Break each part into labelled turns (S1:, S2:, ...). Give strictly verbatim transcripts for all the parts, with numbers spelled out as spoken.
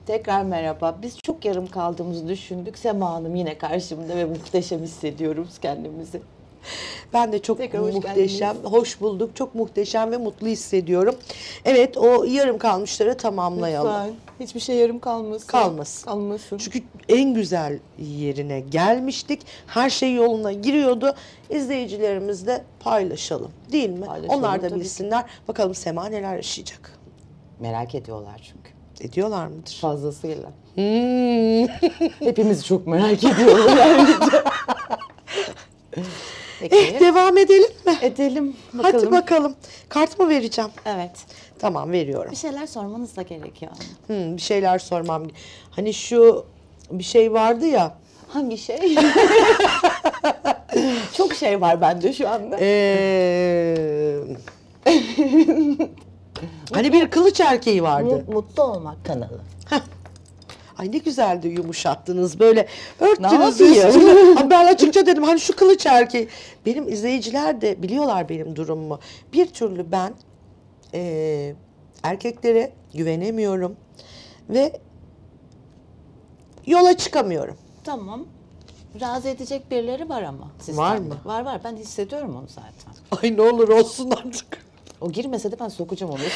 S1: Tekrar merhaba. Biz çok yarım kaldığımızı düşündük. Sema Hanım yine karşımda ve muhteşem hissediyoruz kendimizi.
S2: Ben de çok
S1: Tekrar hoş
S2: muhteşem,
S1: geldiniz.
S2: hoş bulduk. Çok muhteşem ve mutlu hissediyorum. Evet, o yarım kalmışları tamamlayalım.
S1: Lütfen. Hiçbir şey yarım kalmasın.
S2: Kalmasın.
S1: Kalmasın.
S2: Çünkü en güzel yerine gelmiştik. Her şey yoluna giriyordu. İzleyicilerimizle paylaşalım. Değil mi?
S1: Paylaşalım,
S2: Onlar da
S1: tabii
S2: bilsinler. Bakalım Sema neler yaşayacak.
S1: Merak ediyorlar çünkü.
S2: Ediyorlar mıdır?
S1: Fazlasıyla.
S2: Hmm.
S1: Hepimizi çok merak ediyorlar ayrıca. Peki.
S2: Eh, devam edelim mi?
S1: Edelim bakalım.
S2: Hadi bakalım. Kart mı vereceğim?
S1: Evet.
S2: Tamam, veriyorum.
S1: Bir şeyler sormanız da gerekiyor.
S2: Hmm, bir şeyler sormam. Hani şu bir şey vardı ya.
S1: Hangi şey? Çok şey var bende şu anda.
S2: Ee, hani bir kılıç erkeği vardı.
S1: Mut- Mutlu Olmak kanalı.
S2: Ay ne güzeldi, yumuşattınız böyle, örttünüz
S1: yapayım?
S2: üstüne. Ama ben açıkça dedim hani şu kılıç erkeği. Benim izleyiciler de biliyorlar benim durumumu. Bir türlü ben e, erkeklere güvenemiyorum ve yola çıkamıyorum.
S1: Tamam. Razı edecek birileri var ama. Sistemde.
S2: Var mı?
S1: Var var. Ben hissediyorum onu zaten.
S2: Ay ne olur olsun artık.
S1: O girmese de ben sokacağım onu.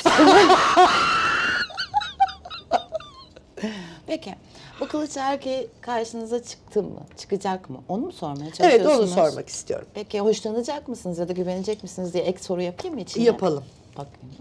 S1: Peki. Bu kılıç erkeği karşınıza çıktı mı? Çıkacak mı? Onu mu sormaya
S2: Evet,
S1: çalışıyorsunuz?
S2: onu sormak istiyorum.
S1: Peki hoşlanacak mısınız ya da güvenecek misiniz diye ek soru yapayım mı içine?
S2: Yapalım.
S1: Bakayım.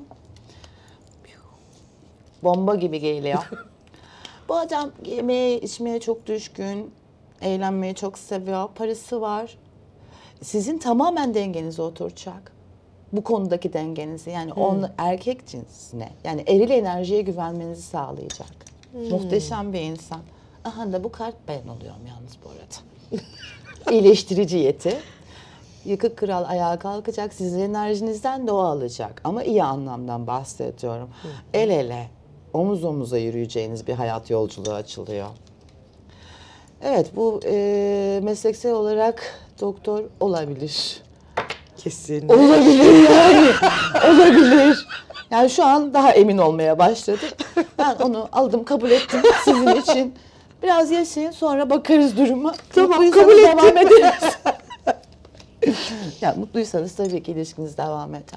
S1: Bomba gibi geliyor. Bu adam yemeye, içmeye çok düşkün, eğlenmeyi çok seviyor, parası var. Sizin tamamen dengenizi oturacak. Bu konudaki dengenizi, yani on erkek cinsine, yani eril enerjiye güvenmenizi sağlayacak. Muhteşem bir insan. Aha da bu kart ben oluyorum yalnız bu arada. İyileştirici yeti. Yıkık kral ayağa kalkacak, sizin enerjinizden de o alacak. Ama iyi anlamdan bahsediyorum. El ele, omuz omuza yürüyeceğiniz bir hayat yolculuğu açılıyor. Evet, bu e, mesleksel olarak doktor olabilir.
S2: Kesin.
S1: Olabilir yani. Olabilir. Yani şu an daha emin olmaya başladım. Ben onu aldım, kabul ettim sizin için. Biraz yaşayın, sonra bakarız duruma.
S2: Tamam,
S1: Mutluysanız
S2: kabul ettim.
S1: devam ederiz. Ya mutluysanız tabii ki ilişkiniz devam eder.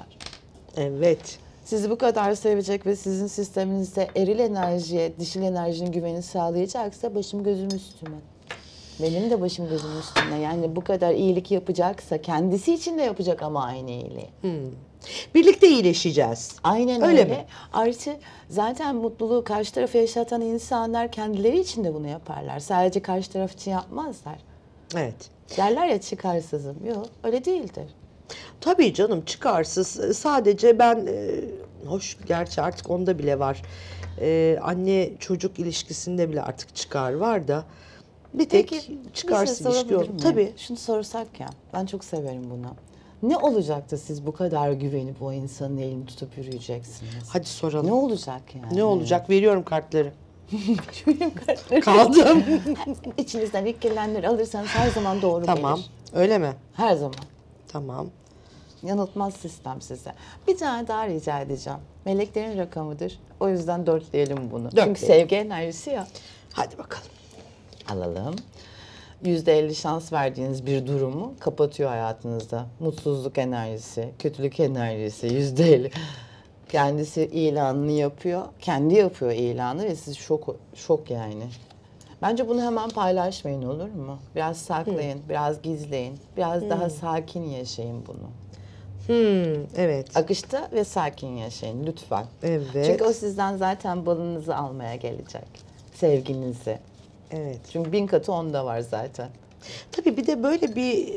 S2: Evet.
S1: Sizi bu kadar sevecek ve sizin sisteminizde eril enerjiye, dişil enerjinin güveni sağlayacaksa başım gözüm üstüme. Benim de başım gözüm üstüne. Yani bu kadar iyilik yapacaksa kendisi için de yapacak ama aynı iyiliği.
S2: Hmm. Birlikte iyileşeceğiz.
S1: Aynen
S2: Öyle
S1: öyle.
S2: mi?
S1: Artı zaten mutluluğu karşı tarafa yaşatan insanlar kendileri için de bunu yaparlar. Sadece karşı taraf için yapmazlar.
S2: Evet.
S1: Derler ya çıkarsızım. Yok, öyle değildir.
S2: Tabii canım, çıkarsız. Sadece ben, e, hoş gerçi artık onda bile var. E, anne çocuk ilişkisinde bile artık çıkar var da. Bir tek
S1: Peki,
S2: çıkarsız
S1: bir şey
S2: ilişki
S1: sorabilir
S2: yok.
S1: miyim?
S2: Tabii.
S1: Şunu sorsak ya, ben çok severim bunu. Ne olacaktı siz bu kadar güvenip o insanın elini tutup yürüyeceksiniz?
S2: Hadi soralım.
S1: Ne olacak yani?
S2: Ne olacak? Veriyorum kartları.
S1: Şöyle kartları.
S2: Kaldım.
S1: İçinizden ilk gelenleri alırsanız her zaman doğru
S2: Tamam.
S1: gelir.
S2: Öyle mi?
S1: Her zaman.
S2: Tamam.
S1: Yanıltmaz sistem size. Bir tane daha rica edeceğim. Meleklerin rakamıdır. O yüzden dörtleyelim bunu. Çünkü
S2: Dörtleyelim.
S1: sevgi enerjisi ya.
S2: Hadi bakalım.
S1: Alalım. yüzde elli şans verdiğiniz bir durumu kapatıyor hayatınızda. Mutsuzluk enerjisi, kötülük enerjisi yüzde elli. Kendisi ilanını yapıyor. Kendi yapıyor ilanı ve siz şok, şok yani. Bence bunu hemen paylaşmayın, olur mu? Biraz saklayın, biraz gizleyin. Biraz daha sakin yaşayın bunu.
S2: Hmm, evet.
S1: Akışta ve sakin yaşayın lütfen.
S2: Evet.
S1: Çünkü o sizden zaten balınızı almaya gelecek. Sevginizi.
S2: Evet.
S1: Çünkü bin katı onda var zaten.
S2: Tabii bir de böyle bir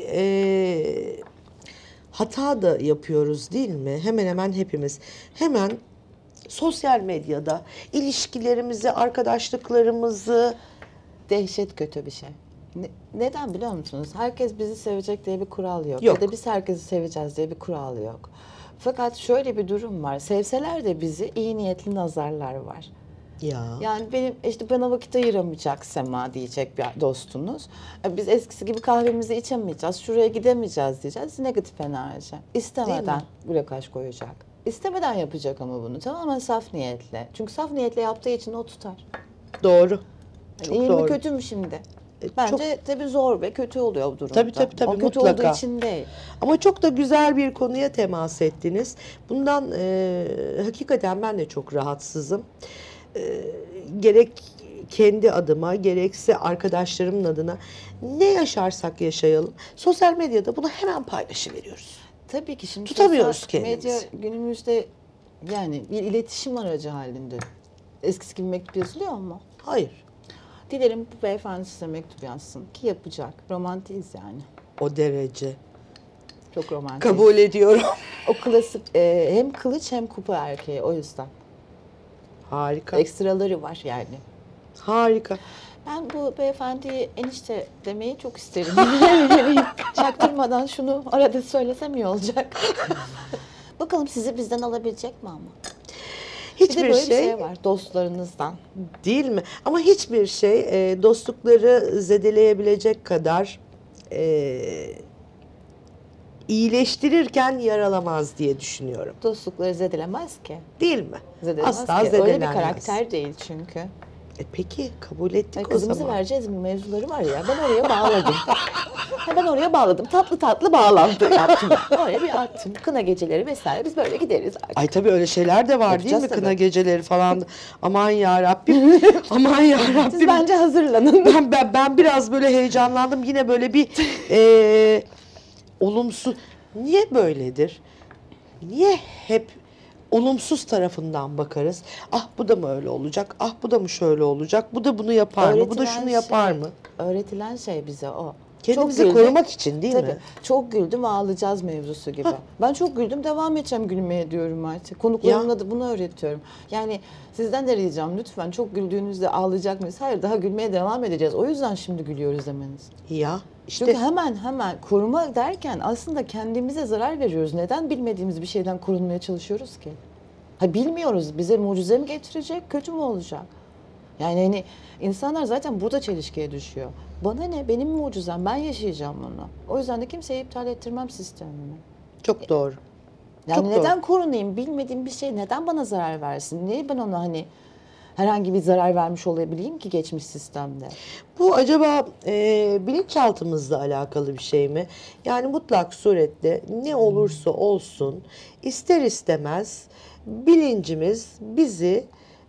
S2: e, hata da yapıyoruz değil mi? Hemen hemen hepimiz. Hemen sosyal medyada ilişkilerimizi, arkadaşlıklarımızı...
S1: Dehşet kötü bir şey. Ne- neden biliyor musunuz? Herkes bizi sevecek diye bir kural yok.
S2: Yok.
S1: Ya da biz herkesi seveceğiz diye bir kural yok. Fakat şöyle bir durum var. Sevseler de bizi iyi niyetli nazarlar var.
S2: Ya.
S1: Yani benim işte bana vakit ayıramayacak Sema diyecek bir dostunuz. E, Biz eskisi gibi kahvemizi içemeyeceğiz, şuraya gidemeyeceğiz diyeceğiz. Negatif enerji. İstemeden blokaj koyacak. İstemeden yapacak ama bunu. Tamamen saf niyetle. Çünkü saf niyetle yaptığı için o tutar.
S2: Doğru.
S1: Yani
S2: Çok
S1: iyi
S2: doğru.
S1: mi kötü mü şimdi?
S2: E,
S1: Bence tabii zor ve kötü oluyor bu durumda.
S2: Tabii, tabii, tabii,
S1: O kötü
S2: mutlaka.
S1: olduğu için değil.
S2: Ama çok da güzel bir konuya temas ettiniz. Bundan e, hakikaten ben de çok rahatsızım. E, gerek kendi adıma gerekse arkadaşlarımın adına ne yaşarsak yaşayalım. Sosyal medyada bunu hemen paylaşıveriyoruz.
S1: Tabii ki şimdi
S2: Tutamıyoruz
S1: sosyal medya
S2: kendimizi.
S1: günümüzde yani bir iletişim aracı halinde. Eskisi gibi mektup yazılıyor mu?
S2: Hayır.
S1: Dilerim bu beyefendi size mektup yazsın ki yapacak. Romantiyiz yani.
S2: O derece.
S1: Çok romantik.
S2: Kabul ediyorum.
S1: O klasik e, hem kılıç hem kupa erkeği o yüzden.
S2: Harika.
S1: Ekstraları var yani.
S2: Harika.
S1: Ben bu beyefendiye enişte demeyi çok isterim. Yani çaktırmadan şunu arada söylesem iyi olacak. Bakalım sizi bizden alabilecek mi ama? Bir de
S2: Hiçbir
S1: böyle
S2: şey,
S1: bir şey var dostlarınızdan.
S2: değil mi? Ama hiçbir şey e, dostlukları zedeleyebilecek kadar e, iyileştirirken yaralamaz diye düşünüyorum.
S1: Dostlukları zedelemez ki.
S2: Değil mi?
S1: Zedelemez
S2: Asla
S1: ki. Öyle bir
S2: zedelenmez.
S1: karakter değil çünkü.
S2: E peki kabul ettik
S1: Ay,
S2: o
S1: kızımızı
S2: zaman.
S1: vereceğiz mi mevzuları var ya, ben oraya bağladım. Ha, ben oraya bağladım. Tatlı tatlı bağlantı yaptım. Oraya bir attım. Kına geceleri vesaire biz böyle gideriz artık.
S2: Ay tabii öyle şeyler de var değil
S1: Yapacağız
S2: mi?
S1: tabii.
S2: Kına geceleri falan. Aman ya Rabbim. Aman ya
S1: Siz
S2: Rabbim.
S1: bence hazırlanın.
S2: Ben, ben, ben biraz böyle heyecanlandım. Yine böyle bir e, olumsuz. Niye böyledir? Niye hep olumsuz tarafından bakarız? Ah bu da mı öyle olacak? Ah bu da mı şöyle olacak? Bu da bunu yapar mı? Bu da
S1: Öğretilen
S2: şunu yapar
S1: şey-
S2: mı?
S1: Öğretilen şey bize o.
S2: Kendimizi
S1: Çok güldüm.
S2: korumak için değil
S1: Tabii.
S2: mi?
S1: Çok güldüm ağlayacağız mevzusu gibi. Ben çok güldüm devam edeceğim gülmeye diyorum artık. Konuklarımla da bunu öğretiyorum. Yani sizden de ricam lütfen çok güldüğünüzde ağlayacak mıyız? Hayır daha gülmeye devam edeceğiz. O yüzden şimdi gülüyoruz demeniz.
S2: Ya işte
S1: Çünkü hemen hemen koruma derken aslında kendimize zarar veriyoruz. Neden bilmediğimiz bir şeyden korunmaya çalışıyoruz ki? Ha bilmiyoruz. Bize mucize mi getirecek, kötü mü olacak? Yani hani insanlar zaten burada çelişkiye düşüyor. Bana ne? Benim mucizem. Ben yaşayacağım bunu. O yüzden de kimseye iptal ettirmem sistemimi.
S2: çok doğru.
S1: Yani
S2: Çok
S1: neden
S2: doğru.
S1: korunayım? Bilmediğim bir şey neden bana zarar versin? Niye ben ona hani herhangi bir zarar vermiş olabileyim ki geçmiş sistemde?
S2: Bu acaba e, bilinçaltımızla alakalı bir şey mi? Yani mutlak surette ne olursa olsun ister istemez bilincimiz bizi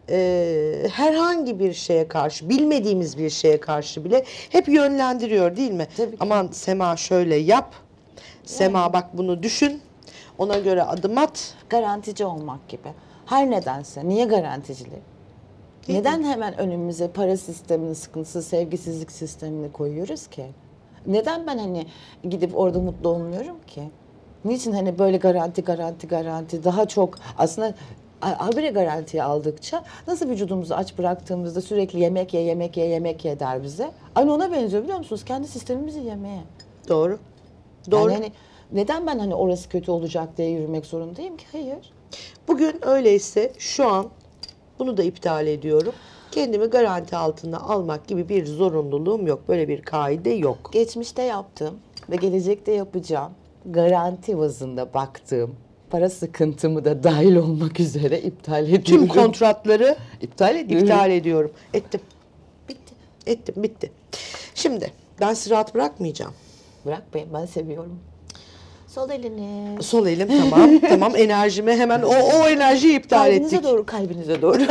S2: e, herhangi bir şeye karşı, bilmediğimiz bir şeye karşı bile hep yönlendiriyor değil mi?
S1: Tabii ki.
S2: Aman Sema şöyle yap, Sema bak bunu düşün, ona göre adım at.
S1: Garantici olmak gibi. Her nedense. Niye garanticiliği?
S2: Değil
S1: Neden hemen önümüze para sistemini, sıkıntısı, sevgisizlik sistemini koyuyoruz ki? Neden ben hani gidip orada mutlu olmuyorum ki? Niçin hani böyle garanti, garanti, garanti daha çok aslında a- habire garantiye aldıkça nasıl vücudumuzu aç bıraktığımızda sürekli yemek ye, yemek ye, yemek ye der bize. Aynı ona benziyor biliyor musunuz? Kendi sistemimizi yemeye.
S2: Doğru. Doğru.
S1: Yani hani neden ben hani orası kötü olacak diye yürümek zorundayım ki? Hayır.
S2: Bugün öyleyse şu an bunu da iptal ediyorum. Kendimi garanti altına almak gibi bir zorunluluğum yok. Böyle bir kaide yok.
S1: Geçmişte yaptığım ve gelecekte yapacağım garanti bazında baktığım para sıkıntımı da dahil olmak üzere iptal ediyorum.
S2: Tüm kontratları
S1: iptal ediyorum.
S2: iptal ediyorum. Ettim.
S1: Bitti.
S2: Ettim. Bitti. Şimdi ben sizi rahat bırakmayacağım.
S1: Bırakmayın ben seviyorum. Sol elini.
S2: Sol elim tamam. Tamam enerjimi hemen o, o enerjiyi iptal
S1: Kalbinize
S2: ettik.
S1: doğru, kalbinize doğru.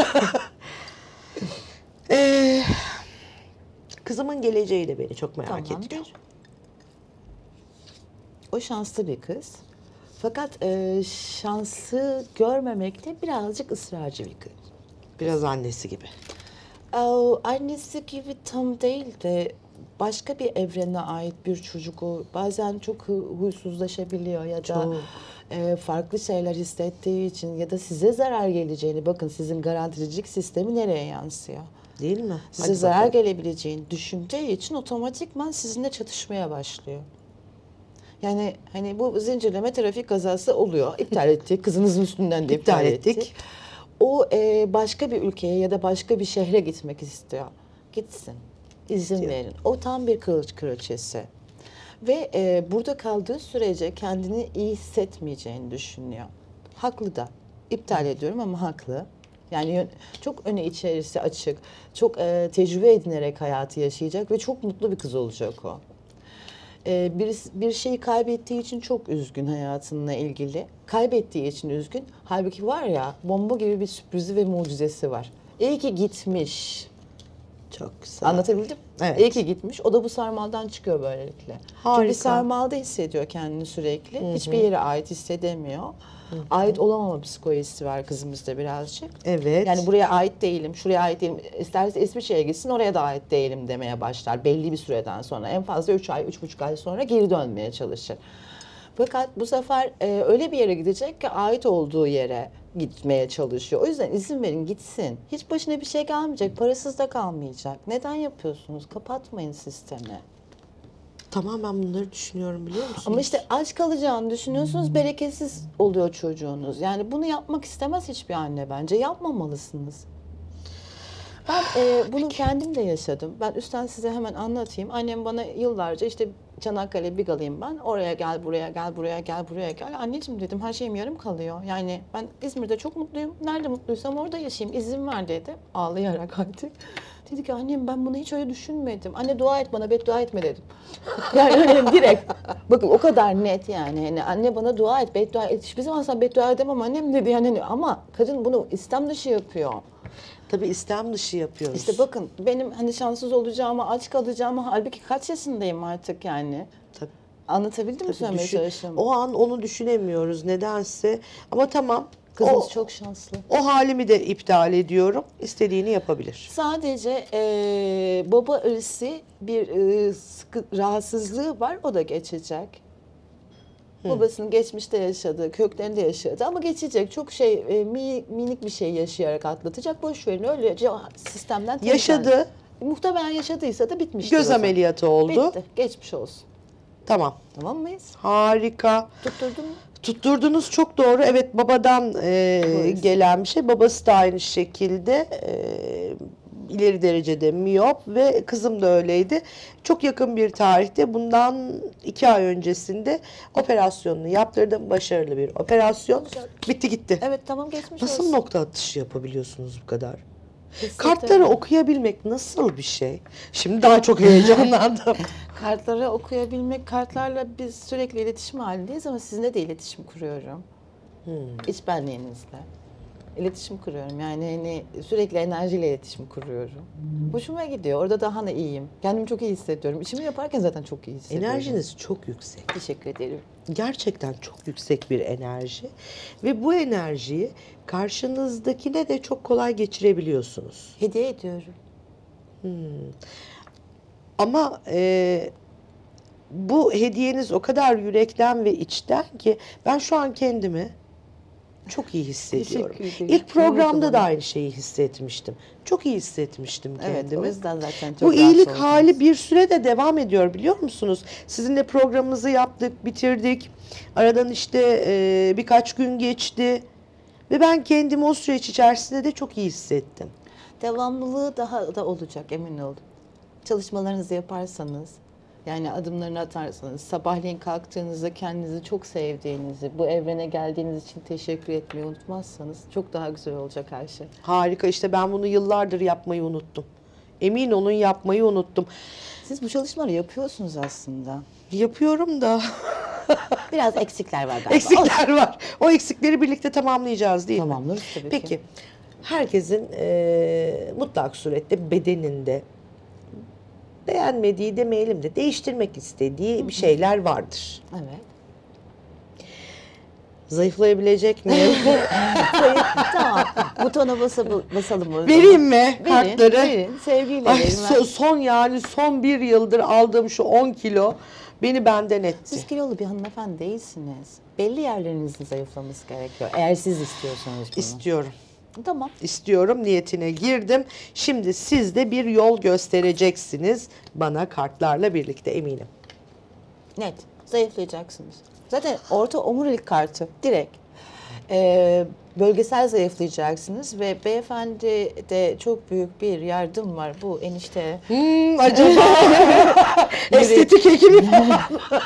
S2: Ee, kızımın geleceği de beni çok merak ediyor.
S1: Tamamdır. O şanslı bir kız. Fakat e, şansı görmemekte birazcık ısrarcı bir kız.
S2: Biraz annesi gibi.
S1: Aa, annesi gibi tam değil de başka bir evrene ait bir çocuk o. Bazen çok hu- huysuzlaşabiliyor ya da
S2: Çok.
S1: e, farklı şeyler hissettiği için ya da size zarar geleceğini bakın sizin garanticilik sistemi nereye yansıyor?
S2: Değil mi?
S1: Size
S2: Hadi
S1: zarar
S2: bakalım.
S1: gelebileceğini düşündüğü için otomatikman sizinle çatışmaya başlıyor. Yani hani bu zincirleme trafik kazası oluyor. İptal ettik. Kızınızın üstünden de iptal,
S2: İptal
S1: ettik.
S2: ettik.
S1: O e, başka bir ülkeye ya da başka bir şehre gitmek istiyor. Gitsin. İzin verin. O tam bir kılıç kraliçesi. Ve e, burada kaldığı sürece kendini iyi hissetmeyeceğini düşünüyor. Haklı da. İptal ediyorum ama haklı. Yani yön- çok öne içerisi açık, çok e, tecrübe edinerek hayatı yaşayacak ve çok mutlu bir kız olacak o. E, bir, bir şeyi kaybettiği için çok üzgün hayatınla ilgili. Kaybettiği için üzgün. Halbuki var ya, bomba gibi bir sürprizi ve mucizesi var. İyi ki gitmiş.
S2: Çok güzel.
S1: Anlatabildim?
S2: Evet.
S1: İyi ki gitmiş. O da bu sarmaldan çıkıyor böylelikle.
S2: Harika.
S1: Çünkü sarmalda hissediyor kendini sürekli. Hiçbir yere ait hissedemiyor. Ait olamama psikolojisi var kızımızda birazcık.
S2: Evet.
S1: Yani buraya ait değilim, şuraya ait değilim. İsterse İsviçre'ye gitsin, oraya da ait değilim demeye başlar. Belli bir süreden sonra. En fazla üç ay, üç buçuk ay sonra geri dönmeye çalışır. Fakat bu sefer e, öyle bir yere gidecek ki ait olduğu yere gitmeye çalışıyor. O yüzden izin verin gitsin. Hiç başına bir şey gelmeyecek, parasız da kalmayacak. Neden yapıyorsunuz? Kapatmayın sistemi.
S2: Tamamen bunları düşünüyorum biliyor musunuz?
S1: Ama işte aç kalacağını düşünüyorsunuz, bereketsiz oluyor çocuğunuz. Yani bunu yapmak istemez hiçbir anne bence. Yapmamalısınız. Ben e, bunu kendim de yaşadım. Ben üstten size hemen anlatayım. Annem bana yıllarca işte Çanakkale Bigalıyım ben. Oraya gel, buraya gel, buraya gel, buraya gel. Anneciğim dedim her şeyim yarım kalıyor. Yani ben İzmir'de çok mutluyum. Nerede mutluysam orada yaşayayım. İzin ver dedi. Ağlayarak artık. Dedi ki annem ben bunu hiç öyle düşünmedim. Anne dua et bana, beddua etme dedim. Yani öyle direkt. Bakın o kadar net yani. Hani anne bana dua et, beddua et. Hiçbir zaman sana beddua edemem annem dedi. Yani hani ama kadın bunu istem dışı yapıyor.
S2: Tabii istem dışı yapıyoruz.
S1: İşte bakın benim hani şanssız olacağımı, aç kalacağımı halbuki kaç yaşındayım artık yani.
S2: Tabii.
S1: Anlatabildim mi söylemeye
S2: Düşün-
S1: çalıştığımı?
S2: o an onu düşünemiyoruz nedense. Ama tamam.
S1: Kızımız
S2: o,
S1: çok şanslı.
S2: o halimi de iptal ediyorum. İstediğini yapabilir.
S1: Sadece eee, baba ırsi bir eee, sıkı, rahatsızlığı var, o da geçecek. Babasının geçmişte yaşadığı, köklerinde yaşadı ama geçecek. Çok şey, e, mi- minik bir şey yaşayarak atlatacak. Boş verin öylece o sistemden temizlen-
S2: Yaşadı.
S1: Muhtemelen yaşadıysa da bitmiştir.
S2: Göz
S1: o zaman.
S2: ameliyatı oldu.
S1: Bitti, geçmiş olsun.
S2: Tamam.
S1: Tamam mıyız?
S2: Harika.
S1: Tutturdun mu?
S2: Tutturdunuz çok doğru. Evet babadan e,
S1: Babası.
S2: gelen bir şey. Babası da aynı şekilde e, ileri derecede miyop ve kızım da öyleydi. Çok yakın bir tarihte bundan iki ay öncesinde operasyonunu yaptırdım. Başarılı bir operasyon.
S1: Güzel.
S2: Bitti gitti.
S1: Evet tamam geçmiş
S2: Nasıl
S1: olsun.
S2: nokta atışı yapabiliyorsunuz bu kadar?
S1: Kesinlikle.
S2: Kartları okuyabilmek nasıl bir şey? Şimdi daha çok heyecanlandım.
S1: Kartları okuyabilmek, kartlarla biz sürekli iletişim halindeyiz ama sizinle de iletişim kuruyorum.
S2: Hmm.
S1: İç benliğinizle. İletişim kuruyorum. Yani hani sürekli enerjiyle iletişim kuruyorum. Hoşuma gidiyor. Orada daha da iyiyim. Kendimi çok iyi hissediyorum. İşimi yaparken zaten çok iyi hissediyorum.
S2: Enerjiniz çok yüksek.
S1: Teşekkür ederim.
S2: Gerçekten çok yüksek bir enerji ve bu enerjiyi karşınızdakine de çok kolay geçirebiliyorsunuz.
S1: Hediye ediyorum. Ama
S2: e, bu hediyeniz o kadar yürekten ve içten ki ben şu an kendimi çok iyi hissediyorum.
S1: Teşekkür ederim.
S2: İlk programda
S1: Mutlu
S2: da
S1: bana.
S2: aynı şeyi hissetmiştim. Çok iyi hissetmiştim
S1: Evet,
S2: kendimi.
S1: o yüzden zaten çok
S2: Bu
S1: rahat
S2: iyilik
S1: oldunuz.
S2: hali bir süre de devam ediyor biliyor musunuz? Sizinle programımızı yaptık, bitirdik. Aradan işte e, birkaç gün geçti. Ve ben kendimi o süreç içerisinde de çok iyi hissettim.
S1: Devamlılığı daha da olacak emin olun. Çalışmalarınızı yaparsanız, yani adımlarını atarsanız, sabahleyin kalktığınızda kendinizi çok sevdiğinizi, bu evrene geldiğiniz için teşekkür etmeyi unutmazsanız çok daha güzel olacak her şey.
S2: Harika işte ben bunu yıllardır yapmayı unuttum. Emin olun yapmayı unuttum.
S1: Siz bu çalışmaları yapıyorsunuz aslında.
S2: Yapıyorum da
S1: Biraz eksikler var galiba.
S2: eksikler var. O eksikleri birlikte tamamlayacağız değil mi?
S1: Tamamlarız tabii ki.
S2: Peki herkesin e, mutlak surette bedeninde beğenmediği demeyelim de değiştirmek istediği bir şeyler vardır.
S1: Evet.
S2: Zayıflayabilecek miyim?
S1: Tamam. Butona basalım, basalım o zaman.
S2: Vereyim mi
S1: Verin,
S2: kartları?
S1: Verin. Sevgiyle
S2: Ay,
S1: verin.
S2: so- son yani son bir yıldır aldığım şu on kilo beni benden etti.
S1: Siz kilolu bir hanımefendi değilsiniz. Belli yerlerinizin zayıflaması gerekiyor. Eğer siz istiyorsanız bunu.
S2: İstiyorum.
S1: Tamam.
S2: İstiyorum niyetine girdim. Şimdi siz de bir yol göstereceksiniz bana kartlarla birlikte eminim.
S1: Net. Zayıflayacaksınız. Zaten orta omurilik kartı direkt. Ee, Bölgesel zayıflayacaksınız ve beyefendi de çok büyük bir yardım var bu enişte.
S2: Hmm, acaba estetik hekimi falan.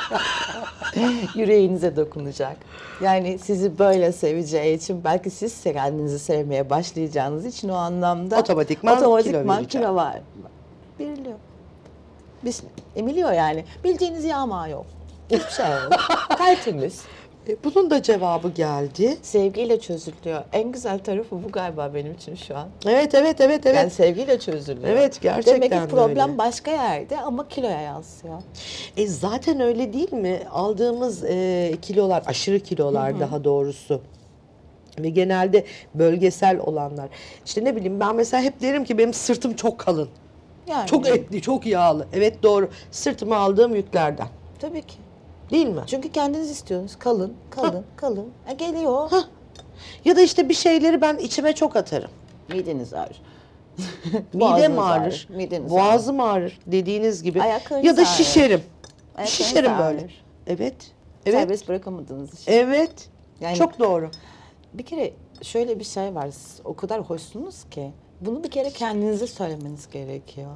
S1: Yüreğinize dokunacak. Yani sizi böyle seveceği için belki siz kendinizi sevmeye başlayacağınız için o anlamda
S2: Otomatikman
S1: otomatikman
S2: kilo vereceğim.
S1: kilo var. Veriliyor. Biz emiliyor yani. Bildiğiniz yağma yok. Hiçbir şey yok. Tertemiz.
S2: E, bunun da cevabı geldi.
S1: Sevgiyle çözülüyor. En güzel tarafı bu galiba benim için şu an.
S2: Evet, evet, evet, evet.
S1: Yani sevgiyle çözülüyor.
S2: Evet, gerçekten
S1: Demek ki problem
S2: öyle.
S1: başka yerde ama kiloya yansıyor.
S2: E zaten öyle değil mi? Aldığımız e, kilolar, aşırı kilolar daha doğrusu. Ve genelde bölgesel olanlar. İşte ne bileyim, ben mesela hep derim ki benim sırtım çok kalın.
S1: Yani
S2: Çok etli, çok yağlı. Evet, doğru. Sırtıma aldığım yüklerden.
S1: tabii ki.
S2: Değil mi?
S1: Çünkü kendiniz istiyorsunuz. Kalın, kalın, kalın. E geliyor.
S2: Hah. Ya da işte bir şeyleri ben içime çok atarım.
S1: Mideniz ağrır.
S2: Midem
S1: Boğazınız
S2: ağrır,
S1: mideniz
S2: boğazım ağrır dediğiniz gibi.
S1: Ayaklarınız
S2: Ya da
S1: ağrır.
S2: şişerim.
S1: Ayaklarınız
S2: Şişerim
S1: ağrır.
S2: böyle. Evet. Evet.
S1: Serbest bırakamadığınız için.
S2: Evet.
S1: Yani-
S2: Çok doğru.
S1: Bir kere şöyle bir şey var. Siz o kadar hoşsunuz ki bunu bir kere kendinize söylemeniz gerekiyor.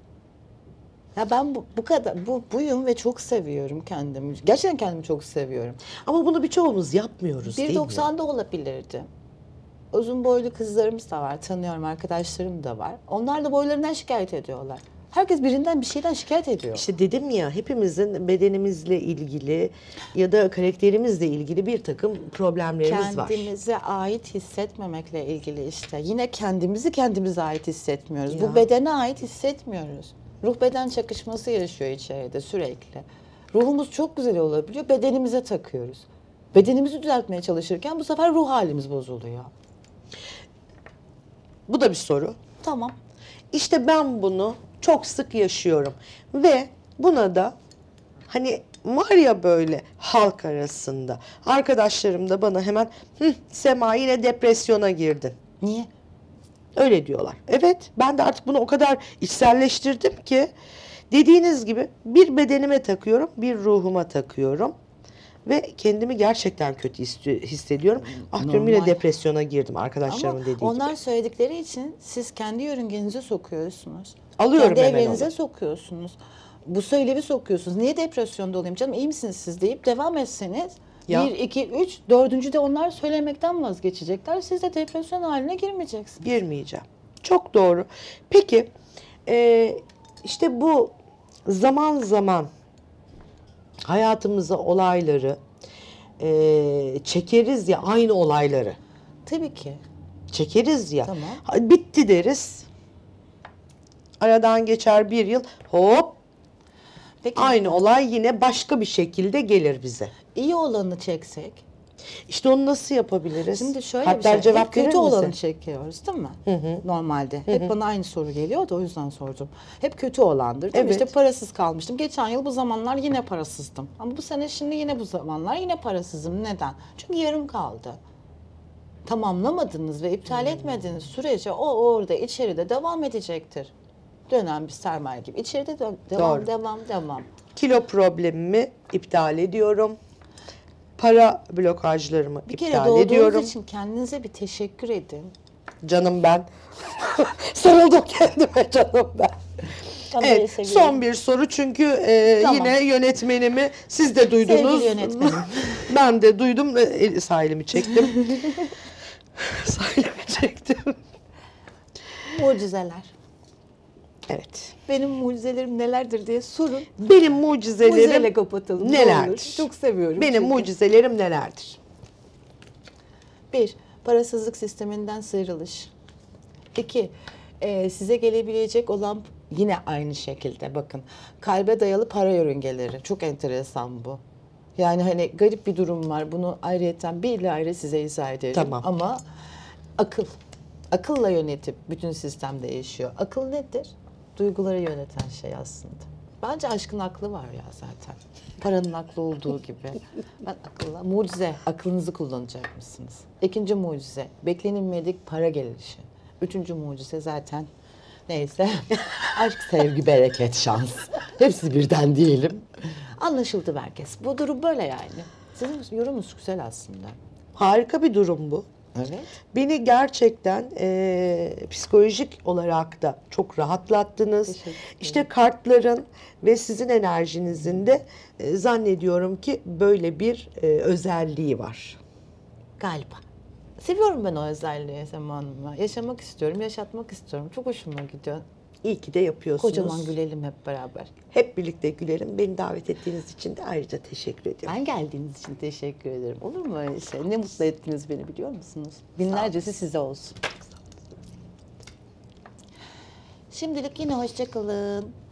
S1: Ya ben bu, bu kadar bu buyum ve çok seviyorum kendimi. Gerçekten kendimi çok seviyorum.
S2: Ama bunu birçoğumuz yapmıyoruz değil mi?
S1: bir doksan'da olabilirdi. Uzun boylu kızlarımız da var. Tanıyorum, arkadaşlarım da var. Onlar da boylarından şikayet ediyorlar. Herkes birinden bir şeyden şikayet ediyor.
S2: İşte dedim ya, hepimizin bedenimizle ilgili ya da karakterimizle ilgili bir takım problemlerimiz var.
S1: Kendimize ait hissetmemekle ilgili işte. Yine kendimizi kendimize ait hissetmiyoruz.
S2: Ya.
S1: Bu bedene ait hissetmiyoruz. Ruh beden çakışması yaşıyor içeride sürekli. Ruhumuz çok güzel olabiliyor, bedenimize takıyoruz. Bedenimizi düzeltmeye çalışırken bu sefer ruh halimiz bozuluyor.
S2: Bu da bir soru.
S1: Tamam.
S2: İşte ben bunu çok sık yaşıyorum ve buna da hani var ya böyle halk arasında arkadaşlarım da bana hemen Hı, Sema yine depresyona girdin.
S1: Niye?
S2: Öyle diyorlar. Evet, ben de artık bunu o kadar içselleştirdim ki dediğiniz gibi bir bedenime takıyorum, bir ruhuma takıyorum ve kendimi gerçekten kötü his- hissediyorum. Ah diyorum, yine
S1: Normal.
S2: depresyona girdim arkadaşlarımın
S1: Ama
S2: dediği
S1: onlar
S2: gibi.
S1: söyledikleri için siz kendi yörüngenize sokuyorsunuz.
S2: Alıyorum
S1: kendi
S2: hemen
S1: evrenize
S2: onu.
S1: sokuyorsunuz. Bu söylevi sokuyorsunuz. Niye depresyonda olayım canım, iyi misiniz siz deyip devam etseniz
S2: Ya.
S1: bir, iki, üç, dördüncü de onlar söylemekten vazgeçecekler. Siz de depresyon haline girmeyeceksiniz.
S2: Girmeyeceğim. Çok doğru. Peki e, işte bu zaman zaman hayatımıza olayları e, çekeriz ya, aynı olayları.
S1: Tabii ki.
S2: Çekeriz ya.
S1: Tamam.
S2: Ha, bitti deriz. Aradan geçer bir yıl. Hop.
S1: Peki
S2: Aynı olay yine başka bir şekilde gelir bize.
S1: iyi olanı çeksek.
S2: İşte onu nasıl yapabiliriz?
S1: Şimdi şöyle
S2: Hatta
S1: bir şey.
S2: cevap
S1: Hep kötü
S2: verir
S1: olanı
S2: misin?
S1: çekiyoruz değil mi? Normalde. Hep bana aynı soru geliyor da o yüzden sordum. Hep kötü olandır değil mi?
S2: Evet.
S1: İşte parasız kalmıştım. Geçen yıl bu zamanlar yine parasızdım. Ama bu sene şimdi yine bu zamanlar yine parasızım. Neden? Çünkü yarım kaldı. Tamamlamadınız ve iptal etmediğiniz sürece o orada içeride devam edecektir. Dönen bir sermaye gibi. İçeride dö- devam,
S2: Doğru.
S1: devam, devam.
S2: Kilo problemimi iptal ediyorum. Para blokajlarımı
S1: Bir kere
S2: iptal
S1: doğduğunuz
S2: ediyorum.
S1: için kendinize bir teşekkür edin.
S2: Canım ben. Sarıldım kendime canım ben.
S1: Ben böyle
S2: Evet,
S1: seviyorum.
S2: son bir soru çünkü e,
S1: Tamam.
S2: yine yönetmenimi siz de duydunuz.
S1: Sevgili yönetmenim.
S2: Ben de duydum, e, el- sahilimi çektim. Sahilimi çektim.
S1: Mucizeler.
S2: Evet.
S1: Benim mucizelerim nelerdir diye sorun.
S2: Benim
S1: Mucizeyle
S2: mucizelerim
S1: kapatalım. ne
S2: nelerdir?
S1: olur. Çok seviyorum.
S2: Benim
S1: çünkü.
S2: mucizelerim nelerdir?
S1: Bir, parasızlık sisteminden sıyrılış. İki, e, size gelebilecek olan yine aynı şekilde bakın. Kalbe dayalı para yörüngeleri. Çok enteresan bu. Yani hani garip bir durum var. Bunu ayrıyeten bir ile ayrı size izah ederim.
S2: Tamam.
S1: Ama akıl. Akılla yönetip bütün sistem değişiyor. Akıl nedir? Duyguları yöneten şey aslında. Bence aşkın aklı var ya zaten. Paranın aklı olduğu gibi. Ben akılla, mucize, aklınızı kullanacak mısınız? İkinci mucize, beklenilmedik para gelişi. Üçüncü mucize zaten neyse. Aşk, sevgi, bereket, şans. Hepsi birden diyelim. Anlaşıldı herkes. Bu durum böyle yani. Sizin yorumunuz güzel aslında.
S2: Harika bir durum bu.
S1: Evet.
S2: Beni gerçekten e, psikolojik olarak da çok rahatlattınız.
S1: Teşekkür ederim.
S2: İşte kartların ve sizin enerjinizin de e, zannediyorum ki böyle bir e, özelliği var.
S1: Galiba. Seviyorum ben o özelliği Sema Hanım'a. Yaşamak istiyorum, yaşatmak istiyorum. Çok hoşuma gidiyor.
S2: İyi ki de yapıyorsunuz.
S1: Kocaman gülelim hep beraber.
S2: Hep birlikte gülelim. Beni davet ettiğiniz için de ayrıca teşekkür ediyorum.
S1: Ben geldiğiniz için teşekkür ederim. Olur mu öyle şey? Ne mutlu ettiniz beni biliyor musunuz? Binlercesi size olsun. Şimdilik yine hoşça kalın.